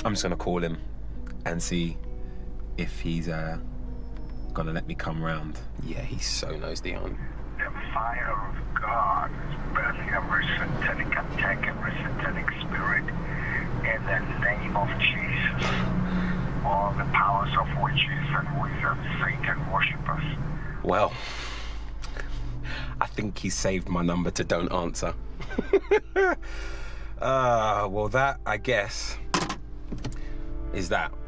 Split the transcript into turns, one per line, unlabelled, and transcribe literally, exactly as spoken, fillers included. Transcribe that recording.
I'm just gonna call him and see if he's uh, gonna let me come round. Yeah, he so knows the answer.
The fire of God is burning every satanic attack, every satanic spirit in the name of Jesus. All the powers of witches and wizards, Satan worshippers.
Well, I think he saved my number to don't answer. Ah, uh, well that, I guess, is that.